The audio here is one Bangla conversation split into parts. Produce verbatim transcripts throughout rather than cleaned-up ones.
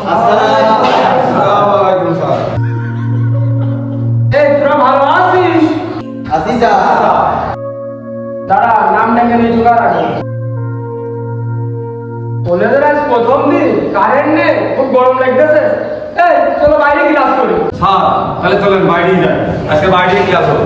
আসসালামু আলাইকুম স্যার। এই তোরা ভালো আছিস? আছি স্যার। দাঁড়া, নাম ডেকে নিয়ে জোগাড় আগে। কলেজের আজ প্রথম দিন, কারেন্ট নেই, খুব গরম লাগতেছে। এই চলো বাইরে ক্লাস করি। স্যার তাহলে চলেন বাইরেই যাই, আজকে বাইরে ক্লাস হবে।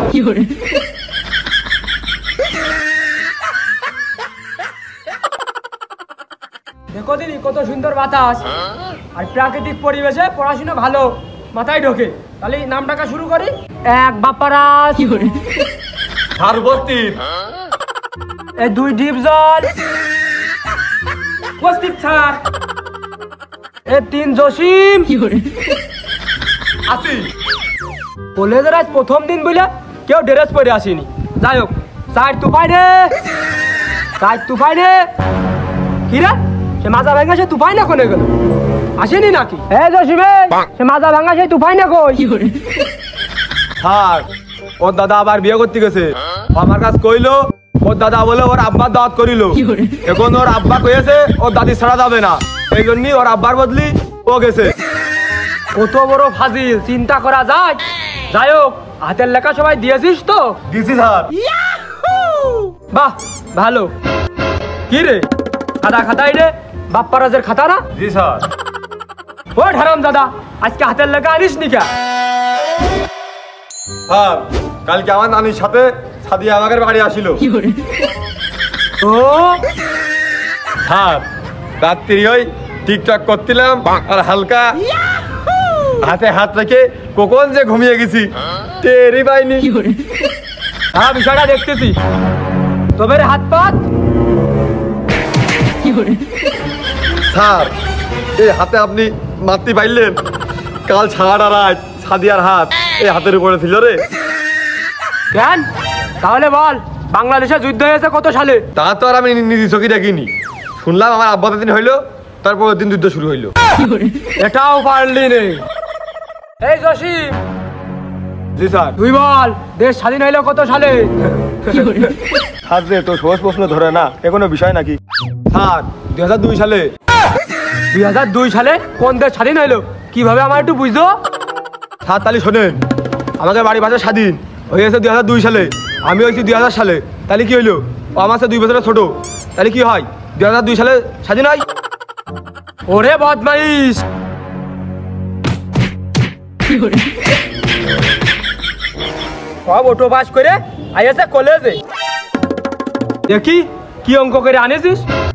দেখো দিদি কত সুন্দর বাতাস আর প্রাকৃতিক পরিবেশে পড়াশোনা ভালো মাথায় ঢোকে। তাহলে নাম ডাকা শুরু করি। এক বাপ্পারাজ, স্যার উপস্থিত। এই দুই ডিপ জল উপস্থিত স্যার। এই তিন জসিম আসি। কলেজের আজ প্রথম দিন বলে কেউ ড্রেস পরে আসেনি। যাই হোক, চার তুফাই রে, চার তুফাই রে। কি রে, সে মাজা ভাঙা সে তুফাই না কোনে গেল? আসেনি নাকি? হ্যাঁ জসিমে, সে মাজা ভাঙা সে তুফাই না কই? স্যার ওর দাদা আবার বিয়ে করতে গেছে। আমার কাছে কইলো ওর দাদা বলে ওর আব্বার দাওয়াত করিল। এখন ওর আব্বা কইছে ওর দাদি ছাড়া যাবে না, এই জন্যই ওর আব্বার বদলি ও গেছে। কত বড় ফাজিল, চিন্তা করা যায়। যাই হোক, হাতের লেখা সবাই দিয়েছিস তো? দিছি স্যার। বাহ ভালো। কি রে, খাতা খাতাই রে বাপ্পারাজের খাতা না? জি স্যার। ও ঢারাম দাদা, আজকে হাতের লেখা আনিস নি কে? স্যার কালকে আমার নানির সাথে সাদিয়া আমাদের বাড়ি আসিল। ও স্যার রাত্রি ওই টিকটক করছিলাম আর হালকা হাতে হাত রেখে কখন যে ঘুমিয়ে গেছি টেরই পাইনি। হ্যাঁ বিষয়টা দেখতেছি। তবে রে হাত পাত। স্যার এই হাতে আপনি মারতে পাইলেন? কাল ছাড়া রাত সাদিয়ার হাত এই হাতের উপরে ছিল রে। কেন তাহলে বল, বাংলাদেশে যুদ্ধ হয়েছে কত সালে? তা তো আর আমি নিজে চোখে দেখিনি, শুনলাম আমার আব্বা দিন হইলো, তারপর দিন যুদ্ধ শুরু হইলো। এটাও পারলি নে। এই জসিম, জি স্যার। তুই বল দেশ স্বাধীন হইলো কত সালে? স্যার যে তো সহজ প্রশ্ন ধরে না, এ কোনো বিষয় নাকি? স্যার দুই হাজার দুই সালে। দুই হাজার দুই সালে কোন দেশ স্বাধীন হইলো? কিভাবে আমার একটু বুঝতো? স্যার তাহলে শোনেন, আমাদের বাড়ি ভাষা স্বাধীন হয়েছে দুই হাজার দুই সালে, আমি হয়েছি দুই হাজার সালে। তাহলে কি হইলো? ও আমার সাথে দুই বছরের ছোট, তাহলে কি হয়? দুই হাজার দুই সালে স্বাধীন হয়। ওরে বদমাইশ, সব অটো পাস করে আইএসএ কলেজে। দেখি কি অঙ্ক করে আনেছিস?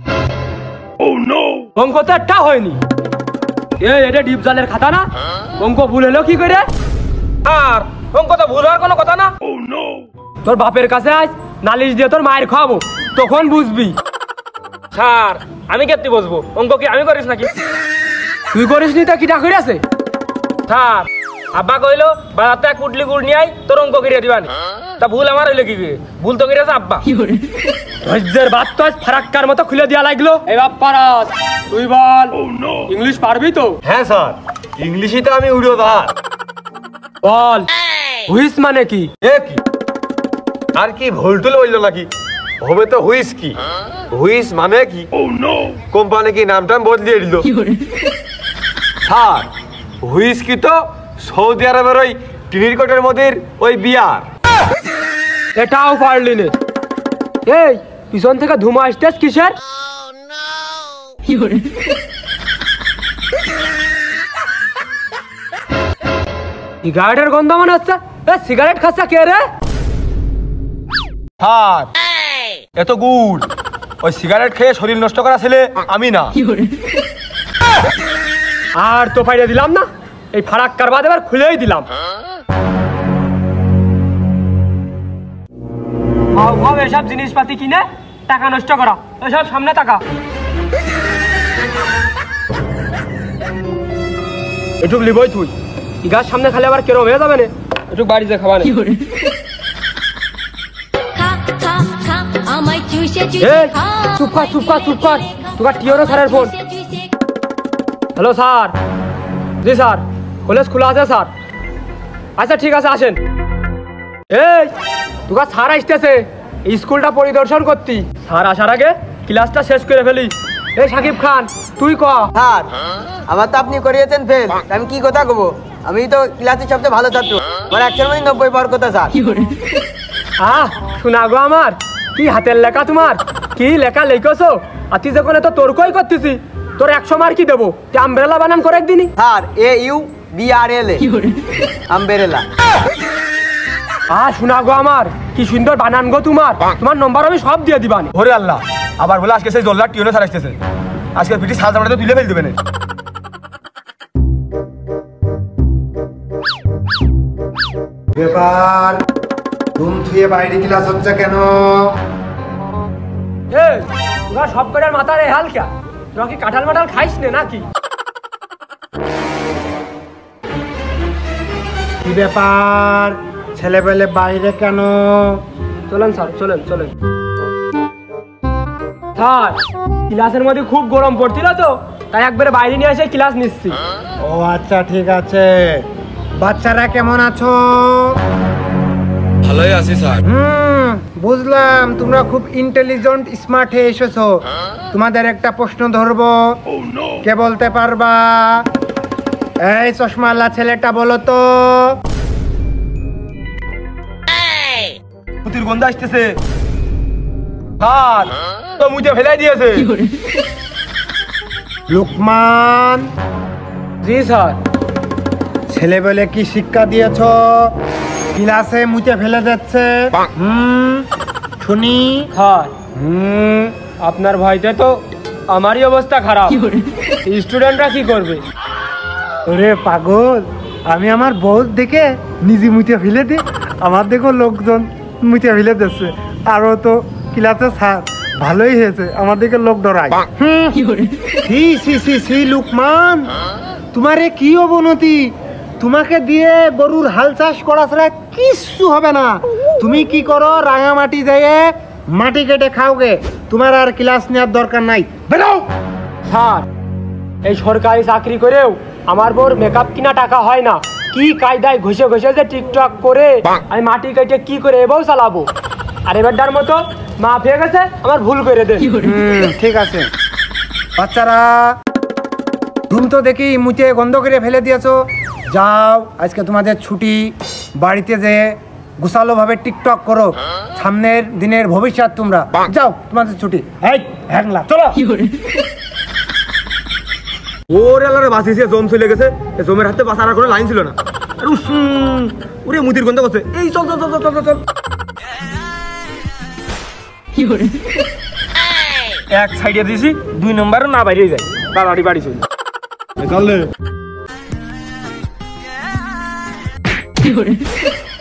অঙ্ক তো একটা হয়নি। এ এটা ডিপ জলের খাতা না? অঙ্ক ভুল হলো কি করে? আর অঙ্ক তো ভুল হওয়ার কোনো কথা না। তোর বাপের কাছে আজ নালিশ দিয়ে তোর মায়ের খাওয়াবো, তখন বুঝবি। স্যার আমি কেটে বসবো, অঙ্ক কি আমি করিস নাকি? তুই করিস নি তা কিটা করে আছে? স্যার আব্বা কইলো বাজারতে এক পুটলি গুড় নিয়ে আই, তোর অঙ্ক কিরে দিবানি। তা ভুল আমার হইলো কি? ভুল তো করেছে আব্বা। ধৈর্যের বাদ তো ফারাক্কার মতো খুলে দেওয়া লাগলো। এই বাপ্পারাজ তুই বল, ইংলিশ পারবি তো? হ্যাঁ স্যার, ইংলিশে তো আমি উড়ো দাঁড়। বল হুইস মানে কি? এ কি আর কি ভুল টুল বললো নাকি? হবে তো হুইস কি, হুইস মানে কি কোম্পানি কি নাম টাম বদলিয়ে দিল। স্যার হুইস কি তো সৌদি আরবের ওই টিনির কোটের মধ্যে ওই বিয়ার। এটাও পারলি নে। এই পিছন থেকে ধুমা আসতেছ কিসের? সিগারেটের গন্ধ মনে হচ্ছে। সিগারেট খাচ্ছে কে রে? স্যার এত গুড়, ওই সিগারেট খেয়ে শরীর নষ্ট করা ছেলে আমি না। আর তো পাইরে দিলাম না, এই ফারাক্কার বাদ এবার খুলেই দিলাম। এসব জিনিসপাতি কিনে টাকা নষ্ট করা, এসব সামনে টাকা। এটুক লিবই তুই, গাছ সামনে খালি আবার কেরম হয়ে যাবে না। এটুক বাড়ি যে খাওয়া নেই। চুপ কর চুপ কর চুপ কর, তোর টিওরো স্যারের ফোন। Hello sir. জি স্যার, কলেজ খোলা আছে স্যার। আচ্ছা ঠিক আছে আসেন। এই তোর স্যার আসতেছে, স্কুলটা পরিদর্শন করতি। স্যার আসার আগে ক্লাসটা শেষ করে ফেলি, এই সাকিব খান তুই ক। স্যার আমার তো আপনি করিয়েছেন ফেল, আমি কি কথা কব? আমি তো ক্লাসের সবচেয়ে ভালো ছাত্র, আমার একশোর মধ্যে নব্বই পাওয়ার কথা স্যার। আহ শোনা গো আমার, কি হাতের লেখা তোমার, কি লেখা লিখেছো? আর তুই যখন এত তর্কই করতেছি, তোর একশো মার কি দেবো? তুই আমব্রেলা বানান করে একদিনই। Sir A U B R L A umbrella. আহ শোনা গো আমার, কি সুন্দর বানান গো তোমার, তোমার নম্বর আমি সব দিয়ে দিবানি। ওরে আল্লাহ, আবার বলে আজকে সেই জল্লার টিউনে স্যার আসতেছে, আজকে পিটি সাল জামাটা তুলে ফেল দেবে না। ব্যাপার, রুম থুয়ে বাইরে ক্লাস হচ্ছে কেন? এ তোরা সব কটার মাথার এই হাল ক্যা? তোরা কি কাঁঠাল মাঠাল খাইস নে নাকি? কি ব্যাপার, ছেলেবেলে বাইরে কেন? চলেন স্যার, চলেন চলেন। স্যার ক্লাসের মধ্যে খুব গরম পড়ছিল তো, তাই একবারে বাইরে নিয়ে এসে ক্লাস নিচ্ছি। ও আচ্ছা ঠিক আছে। বাচ্চারা কেমন আছো? ভালোই আছি স্যার। হুম বুঝলাম, তোমরা খুব ইন্টেলিজেন্ট স্মার্ট হয়ে এসেছো। তোমাদের একটা প্রশ্ন ধরবো, কে বলতে পারবা? এই চশমাওয়ালা ছেলেটা বলো তো। পুতির গন্ধ আসতেছে স্যার, তো মুখে ফেলাই দিয়েছে। লুকমান, জি স্যার। ছেলেবেলে কি শিক্ষা দিয়েছ? ক্লাসে মুছে ফেলে যাচ্ছে। হুম শুনি। স্যার হুম আপনার ভয়তে তো আমারই অবস্থা খারাপ, স্টুডেন্টরা কি করবে? ওরে পাগল, আমি আমার বউ দেখে নিজে মুছে ফেলে দিই, আমার দেখো লোকজন মুছে ফেলে দিচ্ছে। আরো তো ক্লাসে স্যার ভালোই হয়েছে, আমার দিকে লোক ডরায়। হুম, সি সি সি সি লুকমান, তোমার এ কি অবনতি? তোমাকে দিয়ে গরুর হাল চাষ করা ছাড়া কিচ্ছু হবে না। তুমি কি করো, রাঙামাটি যেয়ে মাটি কেটে খাওগে, তোমার আর ক্লাস নেওয়ার দরকার নাই, বেরো। স্যার এই সরকারি চাকরি করেও আমার বোর মেকআপ কিনা টাকা হয় না, কি কায়দায় ঘষে ঘষে যে টিকটক করে আমি মাটি কেটে কি করে এবার চালাবো? আর এবারটার মতো মাফ হয়ে গেছে, আমার ভুল করে দেন। হুম ঠিক আছে। বাচ্চারা রুম তো দেখি মুছে গন্ধ করে ফেলে দিয়েছো, যাও আজকে তোমাদের ছুটি। বাড়িতে যে গোছালো ভাবে টিকটক করো, সামনের দিনের ভবিষ্যৎ তোমরা। যাও তোমাদের ছুটি। এই হ্যাংলা চলো। ওরে আল্লাহ রে, বাঁচিয়েছে, জম চলে গেছে। জমের হাতে বাঁচার আর কোনো লাইন ছিল না। আরে উস, উম, ওরে মুদির গন্ধ করছে। এই চল চল চল চল চল চল। এক সাইডে দিয়েছি, দুই নম্বরও না বাইরে যায়, বাড়ি বাড়ি চল। চল